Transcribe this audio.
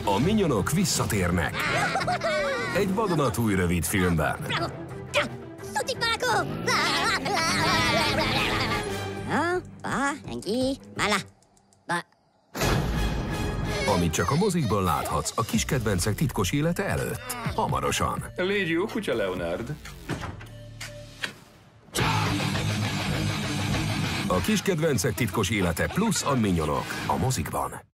A Minionok visszatérnek. Egy vadonatúj rövidfilmben. Amit csak a mozikban láthatsz a kis kedvencek titkos élete előtt. Hamarosan. Légy jó kutya, Leonard. A kis kedvencek titkos élete plusz a Minionok a mozikban.